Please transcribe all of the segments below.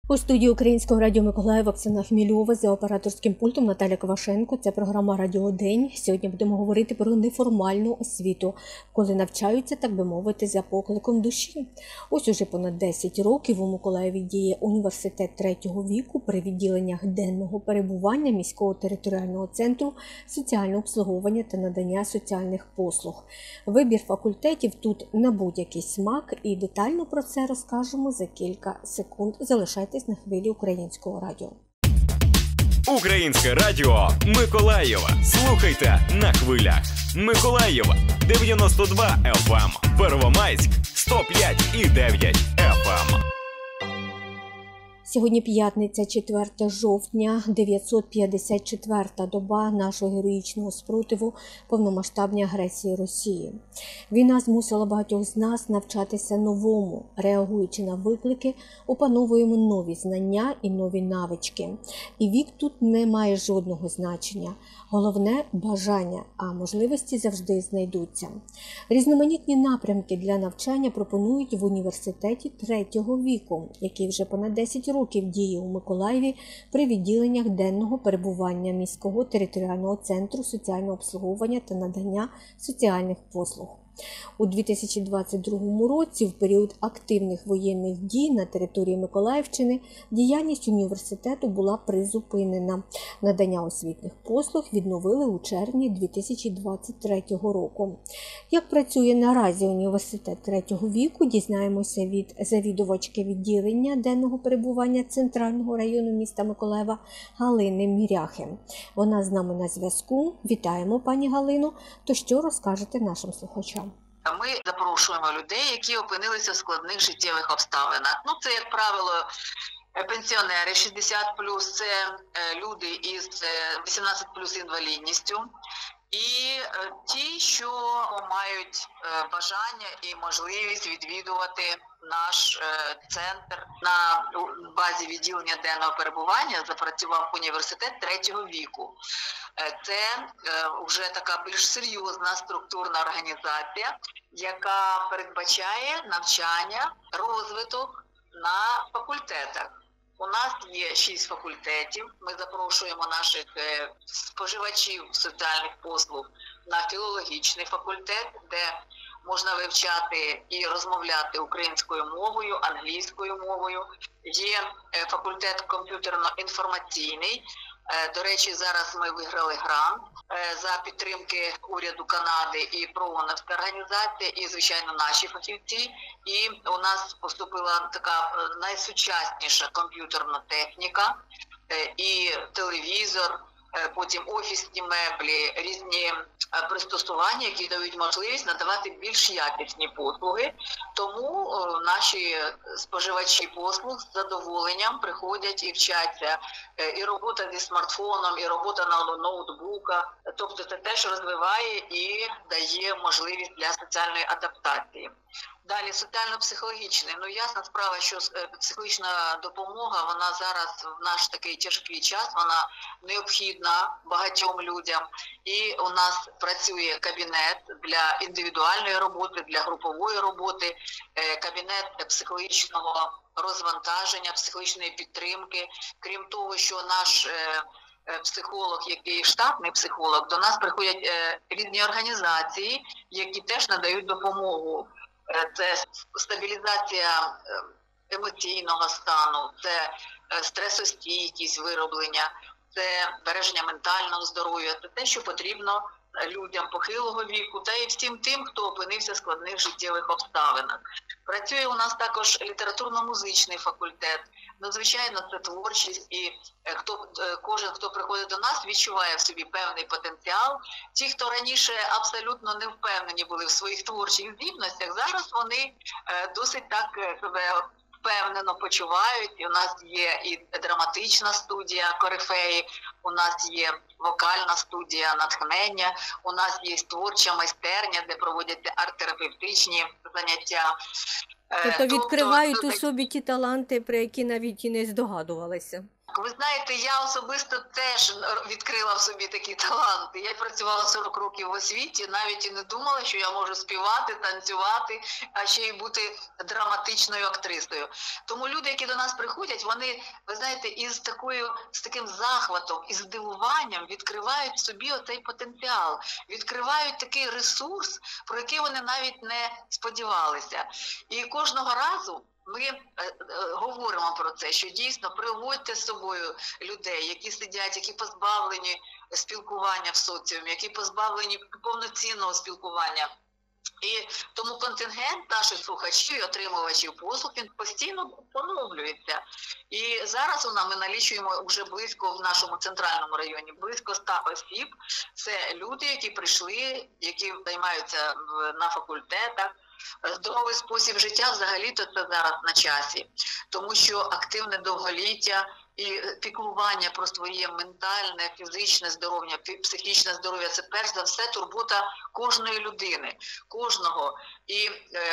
У студії Українського радіо Миколаїв Оксана Хмільова, за операторським пультом Наталя Ковашенко. Це програма «Радіодень». Сьогодні будемо говорити про неформальну освіту, коли навчаються, так би мовити, за покликом душі. Ось уже понад 10 років у Миколаєві діє університет третього віку при відділеннях денного перебування міського територіального центру соціального обслуговування та надання соціальних послуг. Вибір факультетів тут на будь-який смак, і детально про це розкажемо за кілька секунд. Залишайтесь на хвилі Українського радіо. Українське радіо Миколаєва. Слухайте на хвилях. Миколаєва 92 FM, Первомайськ 105,9 FM. Сьогодні п'ятниця, 4 жовтня, 954-та доба нашого героїчного спротиву повномасштабній агресії Росії. Війна змусила багатьох з нас навчатися новому. Реагуючи на виклики, опановуємо нові знання і нові навички. І вік тут не має жодного значення. Головне – бажання, а можливості завжди знайдуться. Різноманітні напрямки для навчання пропонують в університеті третього віку, який вже понад 10 років діє у Миколаєві при відділеннях денного перебування міського територіального центру соціального обслуговування та надання соціальних послуг. У 2022 році, в період активних воєнних дій на території Миколаївщини, діяльність університету була призупинена. Надання освітніх послуг відновили у червні 2023 року. Як працює наразі університет третього віку, дізнаємося від завідувачки відділення денного перебування Центрального району міста Миколаєва Галини Міряхи. Вона з нами на зв'язку. Вітаємо, пані Галину. То що розкажете нашим слухачам? Ми запрошуємо людей, які опинилися в складних життєвих обставинах. Це, як правило, пенсіонери 60+, це люди із 18+ інвалідністю. І ті, що мають бажання і можливість відвідувати наш центр. На базі відділення денного перебування запрацював університет третього віку. Це вже така більш серйозна структурна організація, яка передбачає навчання, розвиток на факультетах. У нас є 6 факультетів. Ми запрошуємо наших споживачів соціальних послуг на філологічний факультет, де можна вивчати і розмовляти українською мовою, англійською мовою. Є факультет комп'ютерно-інформаційний. До речі, зараз ми виграли грант за підтримки уряду Канади і ПРООНівська організація, і, звичайно, наші фахівці. І у нас поступила така найсучасніша комп'ютерна техніка, і телевізор, потім офісні меблі, різні пристосування, які дають можливість надавати більш якісні послуги. Тому наші споживачі послуг з задоволенням приходять і вчаться. І робота зі смартфоном, і робота на ноутбуках. Тобто це теж розвиває і дає можливість для соціальної адаптації. Далі соціально-психологічний. Ясна справа, що психологічна допомога, вона зараз в наш такий тяжкий час, вона необхідна багатьом людям. І у нас працює кабінет для індивідуальної роботи, для групової роботи, кабінет психологічного розвантаження, психологічної підтримки. Крім того, що наш психолог, який штатний психолог, до нас приходять різні організації, які теж надають допомогу. Це стабілізація емоційного стану, це стресостійкість вироблення, це береження ментального здоров'я, це те, що потрібно людям похилого віку та і всім тим, хто опинився в складних життєвих обставинах. Працює у нас також літературно-музичний факультет. Звичайно, це творчість, і кожен, хто приходить до нас, відчуває в собі певний потенціал. Ті, хто раніше абсолютно не впевнені були в своїх творчих здібностях, зараз вони досить так себе впевнено почувають. І у нас є і драматична студія «Корифеї», у нас є вокальна студія «Натхнення», у нас є творча майстерня, де проводяться арт-терапевтичні заняття. Тобто відкривають у собі ті таланти, про які навіть і не здогадувалися. Ви знаєте, я особисто теж відкрила в собі такі таланти. Я працювала 40 років в освіті, навіть і не думала, що я можу співати, танцювати, а ще й бути драматичною актрисою. Тому люди, які до нас приходять, вони, ви знаєте, з таким захватом і здивуванням відкривають в собі оцей потенціал, відкривають такий ресурс, про який вони навіть не сподівалися. І кожного разу ми говоримо про це, що дійсно приводьте з собою людей, які сидять, які позбавлені спілкування в соціумі, які позбавлені повноцінного спілкування. І тому контингент наших слухачів і отримувачів послуг, він постійно поновлюється. І зараз ми налічуємо вже близько в нашому центральному районі, близько 100 осіб. Це люди, які прийшли, які займаються на факультетах. Здоровий спосіб життя взагалі-то це зараз на часі, тому що активне довголіття і піклування про своє ментальне, фізичне здоров'я, психічне здоров'я – це перш за все турбота кожної людини, кожного. І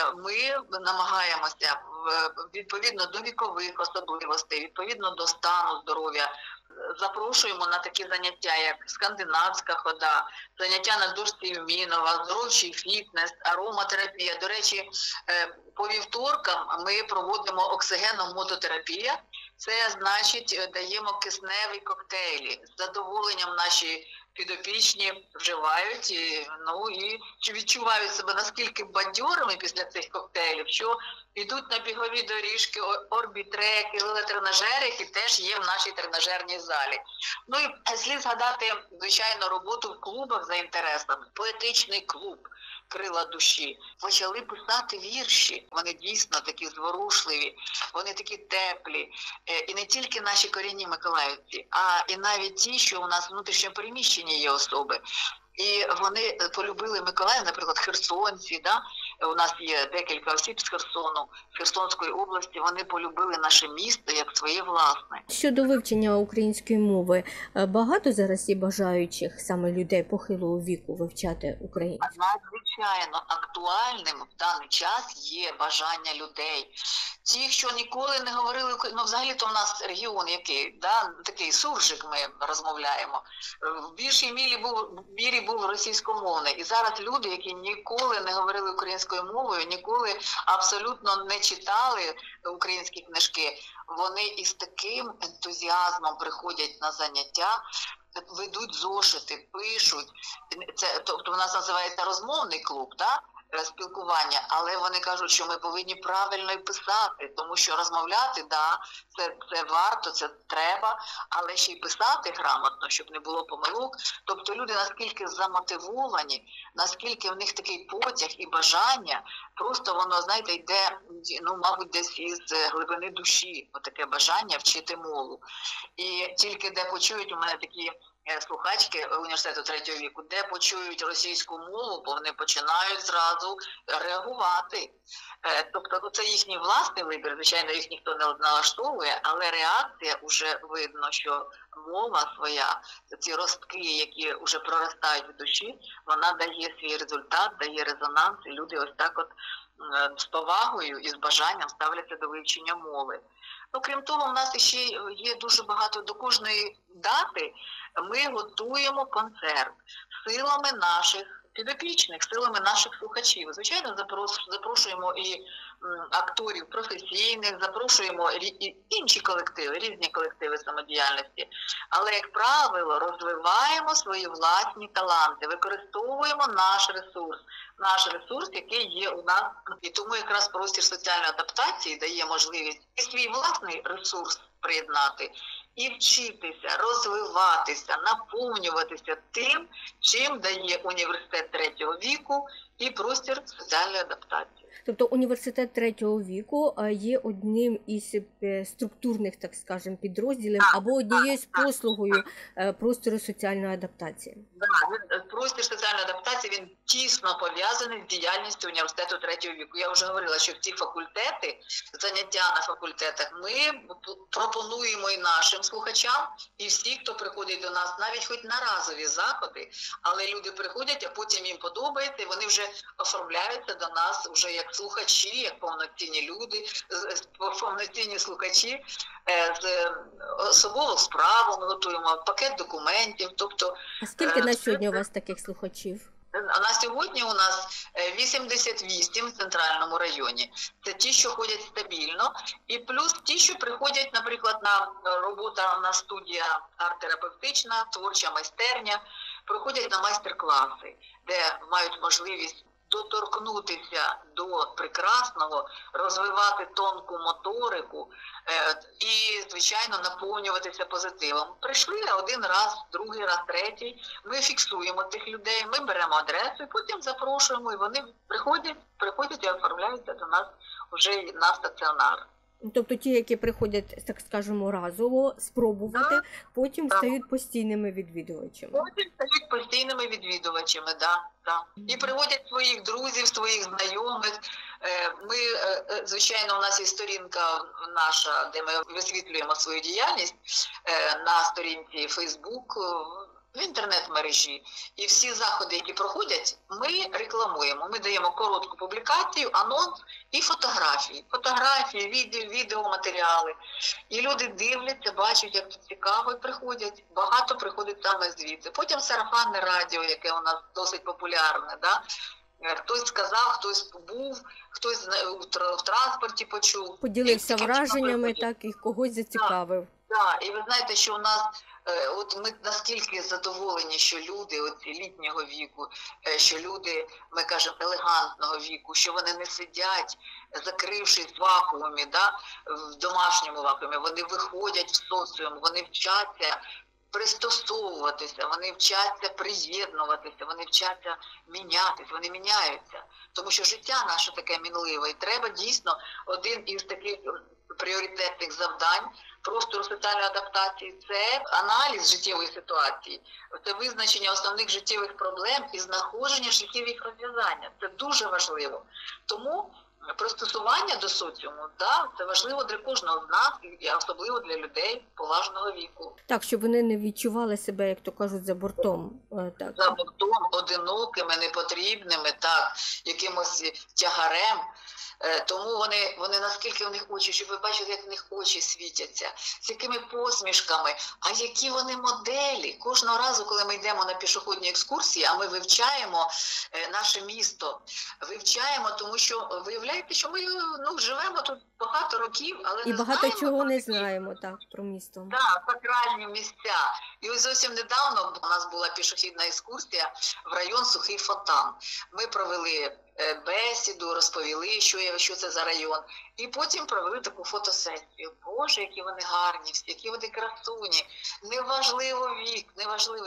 ми намагаємося відповідно до вікових особливостей, відповідно до стану здоров'я, запрошуємо на такі заняття, як скандинавська хода, заняття на дошці Вмінова, здоровчий фітнес, ароматерапія. До речі, по вівторкам ми проводимо оксигеномототерапія. Це значить, даємо кисневі коктейлі. З задоволенням наші підопічні вживають і відчувають себе наскільки бадьорими після цих коктейлів, що йдуть на бігові доріжки, орбітреки, велотренажери, які теж є в нашій тренажерній залі. Ну і слід згадати, звичайно, роботу в клубах за інтересами. Поетичний клуб «Крила душі». Почали писати вірші. Вони дійсно такі зворушливі, вони такі теплі. І не тільки наші корінні миколаївці, а і навіть ті, що у нас внутрішньо переміщені є особи. І вони полюбили Миколаїв, наприклад, херсонці, да? У нас є декілька осіб з Херсону, з Херсонської області, вони полюбили наше місто як своє власне. Щодо вивчення української мови, багато зараз є бажаючих саме людей похилого віку вивчати українську? Надзвичайно актуальним в даний час є бажання людей. Ті, що ніколи не говорили, взагалі-то в нас регіон який, да? Такий суржик ми розмовляємо. В більшій мірі був російськомовний. І зараз люди, які ніколи не говорили українською мовою, ніколи абсолютно не читали українські книжки, вони із таким ентузіазмом приходять на заняття, ведуть зошити, пишуть. Тобто у нас називається розмовний клуб, да? Спілкування, але вони кажуть, що ми повинні правильно і писати, тому що розмовляти, да, це варто, це треба, але ще й писати грамотно, щоб не було помилок. Тобто люди наскільки замотивовані, наскільки в них такий потяг і бажання, просто воно, знаєте, йде, мабуть, десь із глибини душі, отаке бажання вчити мову. І тільки де почують, у мене такі слухачки університету третього віку, де почують російську мову, бо вони починають зразу реагувати. Тобто це їхній власний вибір, звичайно, їх ніхто не налаштовує, але реакція вже видно, що мова своя, ці ростки, які вже проростають в душі, вона дає свій результат, дає резонанс, і люди ось так от з повагою і з бажанням ставляться до вивчення мови. Крім того, в нас ще є дуже багато, до кожної дати ми готуємо концерт силами наших підопічних, силами наших слухачів. Звичайно, запрошуємо і акторів професійних, запрошуємо і інші колективи, різні колективи самодіяльності. Але, як правило, розвиваємо свої власні таланти, використовуємо наш ресурс, який є у нас. І тому якраз простір соціальної адаптації дає можливість і свій власний ресурс приєднати, і вчитися, розвиватися, наповнюватися тим, чим дає університет третього віку і простір соціальної адаптації. Тобто університет третього віку є одним із структурних, так скажемо, підрозділів або однією з послугою простору соціальної адаптації. Так, простір соціальної адаптації, він тісно пов'язаний з діяльністю університету третього віку. Я вже говорила, що в ці факультети, заняття на факультетах, ми пропонуємо і нашим слухачам, і всі, хто приходить до нас, навіть хоч на разові заходи, але люди приходять, а потім їм подобається, і вони вже оформляються до нас вже як слухачі, як повноцінні люди, повноцінні слухачі з особову справу, ми готуємо пакет документів. Тобто, А скільки на сьогодні у вас таких слухачів? а на сьогодні у нас 88 в центральному районі. Це ті, що ходять стабільно, і плюс ті, що приходять, наприклад, на робота на студія арт-терапевтична, творча майстерня, приходять на майстер-класи, де мають можливість доторкнутися до прекрасного, розвивати тонку моторику і, звичайно, наповнюватися позитивом. Прийшли один раз, другий раз, третій, ми фіксуємо цих людей, ми беремо адресу і потім запрошуємо, і вони приходять і оформляються до нас вже на стаціонар. Тобто ті, які приходять, так скажемо, разово спробувати, потім стають постійними відвідувачами. Потім стають постійними відвідувачами, да. І приводять своїх друзів, своїх знайомих. Ми, звичайно, у нас є сторінка наша, де ми висвітлюємо свою діяльність на сторінці Facebook, в інтернет-мережі. І всі заходи, які проходять, ми рекламуємо. Ми даємо коротку публікацію, анонс і фотографії. Фотографії, відеоматеріали. І люди дивляться, бачать, як тут цікаво, і приходять. Багато приходить саме звідси. Потім сарафанне радіо, яке у нас досить популярне. Да? Хтось сказав, хтось був, хтось в транспорті почув. Поділився враженнями, так, і когось зацікавив. Так, і ви знаєте, що у нас, от ми наскільки задоволені, що люди от літнього віку, що люди, ми кажемо, елегантного віку, що вони не сидять, закрившись в вакуумі, да, в домашньому вакуумі, вони виходять в соціум, вони вчаться пристосовуватися, вони вчаться приєднуватися, вони вчаться мінятися, вони міняються. Тому що життя наше таке мінливе, і треба дійсно один із таких пріоритетних завдань простору соціальної адаптації – це аналіз життєвої ситуації, це визначення основних життєвих проблем і знаходження шляхів їх розв'язання. Це дуже важливо. Тому пристосування до соціуму, да, це важливо для кожного з нас, і особливо для людей поважного віку. Так, щоб вони не відчували себе, як то кажуть, за бортом. Так. За бортом, одинокими, непотрібними, так, якимось тягарем. Тому вони наскільки в них очі, щоб ви бачили, як в них очі світяться, з якими посмішками, а які вони моделі. Кожного разу, коли ми йдемо на пішохідні екскурсії, а ми вивчаємо наше місто, вивчаємо, тому що виявляєте, що ми живемо тут багато років, але і не багато знаємо, чого не знаємо, так, про місто. Так, сакральні місця. І ось зовсім недавно у нас була пішохідна екскурсія в район Сухий Фонтан. Ми провели бесіду, розповіли, що це за район. І потім провели таку фотосесію. Боже, які вони гарні, які вони красуні. Неважливо вік, неважливо,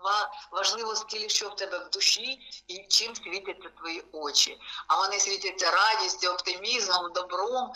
важливо скільки що в тебе в душі і чим світяться твої очі. А вони світяться радістю, оптимізмом, добром,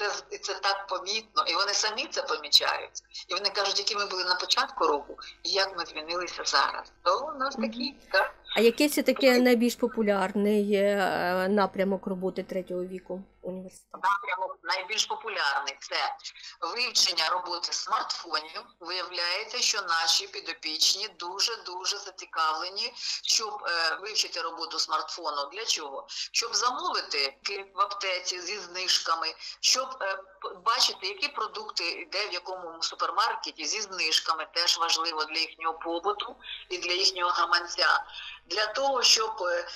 і це так помітно. І вони самі це помічають. І вони кажуть, які ми були на початку року, і як ми змінилися зараз. То у нас такі, так. А який все-таки найбільш популярний напрямок роботи третього віку університету? Напрямок найбільш популярний – це вивчення роботи смартфонів. Виявляється, що наші підопічні дуже-дуже зацікавлені, щоб вивчити роботу смартфону. Для чого? Щоб замовити в аптеці зі знижками, щоб бачити, які продукти де в якому супермаркеті зі знижками, теж важливо для їхнього побуту і для їхнього гаманця. Для того, щоб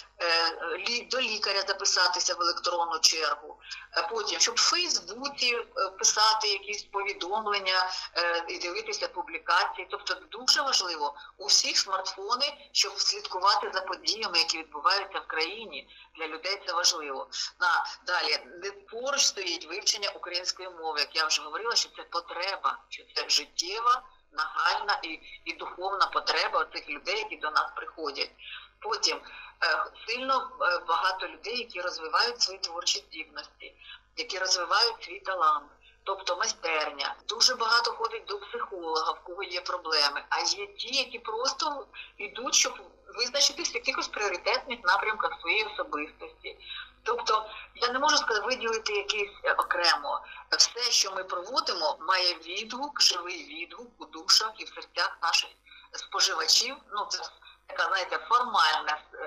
до лікаря записатися в електронну чергу, потім, щоб в Фейсбуці писати якісь повідомлення і дивитися публікації. Тобто дуже важливо у всіх смартфони, щоб слідкувати за подіями, які відбуваються в країні. Для людей це важливо. Далі, поруч стоїть вивчення української мови. Як я вже говорила, що це потреба, що це життєва, нагальна і духовна потреба тих людей, які до нас приходять. Потім сильно багато людей, які розвивають свої творчі здібності, які розвивають свій талант, тобто майстерня. Дуже багато ходить до психолога, в кого є проблеми, а є ті, які просто йдуть, щоб визначитись в якихось пріоритетних напрямках своєї особистості. Тобто, я не можу сказати, виділити якийсь окремо. Все, що ми проводимо, має відгук, живий відгук у душах і в серцях наших споживачів. Це така, знаєте, формальна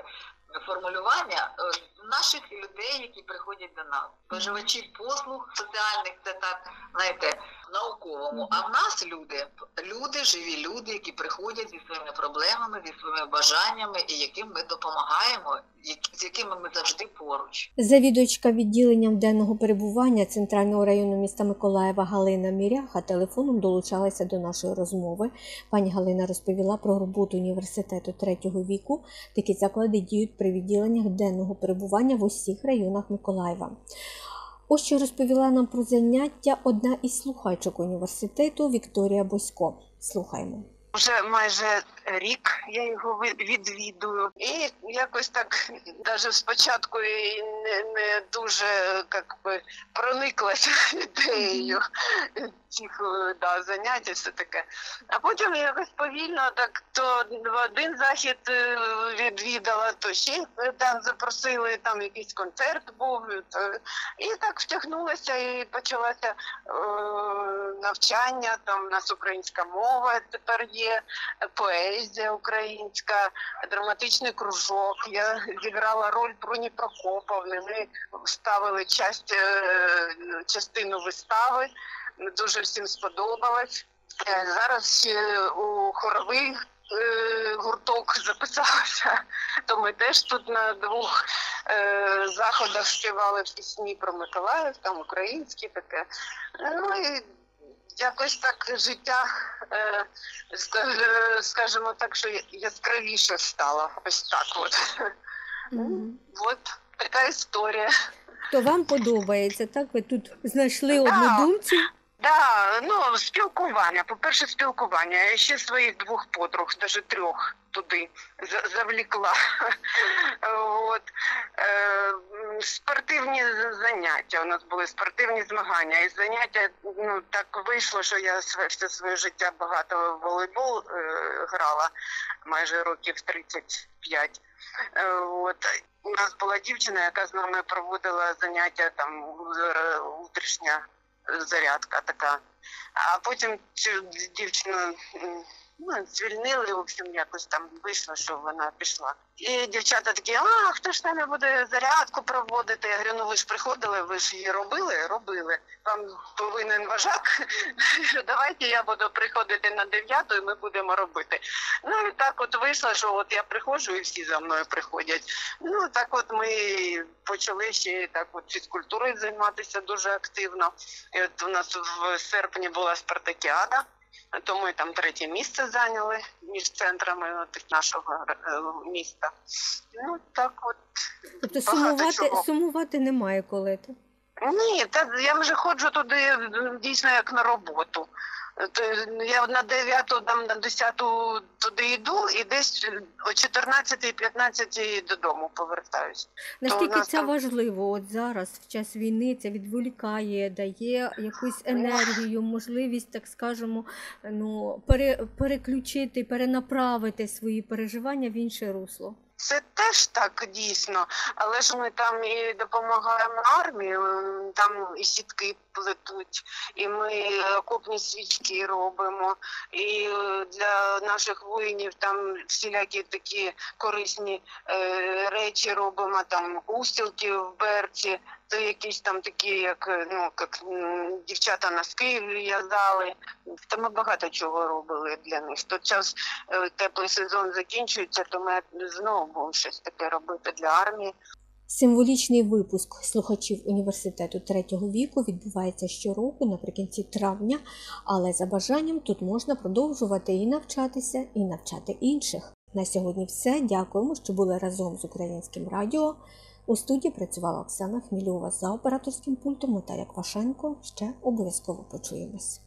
формулювання наших людей, які приходять до нас. Споживачі послуг соціальних, це так, знаєте, науковому. А в нас люди, живі люди, які приходять зі своїми проблемами, зі своїми бажаннями, і яким ми допомагаємо, з якими ми завжди поруч. Завідувачка відділенням денного перебування Центрального району міста Миколаєва Галина Міряха телефоном долучалася до нашої розмови. Пані Галина розповіла про роботу університету третього віку. Такі заклади діють при відділеннях денного перебування в усіх районах Миколаєва. Ось що розповіла нам про заняття одна із слухачок університету Вікторія Босько. Слухаємо. Вже майже рік я його відвідую. І якось так, навіть спочатку і не дуже прониклася ідеєю цих занять і все таке. А потім якось повільно, так то один захід відвідала, то ще там запросили, там якийсь концерт був. І так втягнулася і почалося навчання, там у нас українська мова тепер є, поезія українська, драматичний кружок. Я зіграла роль Бруні Прокоповни. Ми ставили частину вистави. Дуже всім сподобалось. Зараз ще у хоровий гурток записалася, то ми теж тут на 2 заходах співали пісні про Миколаїв, там українські таке. Ну і якось так життя, скажімо так, що яскравіше стало. Ось так от. От така історія. То вам подобається, так? Ви тут знайшли однодумців? Так, спілкування. По-перше, спілкування. Я ще своїх 2 подруг, навіть 3 туди завлікла. От. Спортивні заняття. У нас були спортивні змагання. І заняття, так вийшло, що я все своє життя багато в волейбол грала, майже років 35. От. У нас була дівчина, яка з нами проводила заняття, там, утрішня зарядка така. А потім цю дівчину звільнили, в общем, якось там вийшло, що вона пішла. І дівчата такі, хто ж там буде зарядку проводити? Я говорю, ви ж приходили, ви ж її робили? Робили. Вам повинен вожак, давайте я буду приходити на 9-ту і ми будемо робити. І так от вийшло, що от я приходжу і всі за мною приходять. Так от ми почали ще так от фізкультурою займатися дуже активно. І от у нас в серпні була спартакіада. То ми там 3-е місце зайняли між центрами нашого міста. Так от. Тобто сумувати немає коли? Ні, я вже ходжу туди дійсно як на роботу. Я на 9-ту, на 10-ту туди йду і десь о 14-й, 15-й додому повертаюсь. Наскільки це важливо от зараз, в час війни, це відволікає, дає якусь енергію, можливість, так скажемо, переключити, перенаправити свої переживання в інше русло? Це теж так дійсно, але ж ми там і допомагаємо армії, там і сітки плетуть, і ми окопні свічки робимо, і для наших воїнів там всілякі такі корисні речі робимо, там устілки в берці, це якісь там такі, як дівчата носки в'язали. Та ми багато чого робили для них. Тут час теплий сезон закінчується, то ми знову будемо щось таке робити для армії. Символічний випуск слухачів університету третього віку відбувається щороку наприкінці травня, але за бажанням тут можна продовжувати і навчатися, і навчати інших. На сьогодні все. Дякуємо, що були разом з Українським радіо. У студії працювала Оксана Хмільова, за операторським пультом Наталя Квашенко. Ще обов'язково почуємось.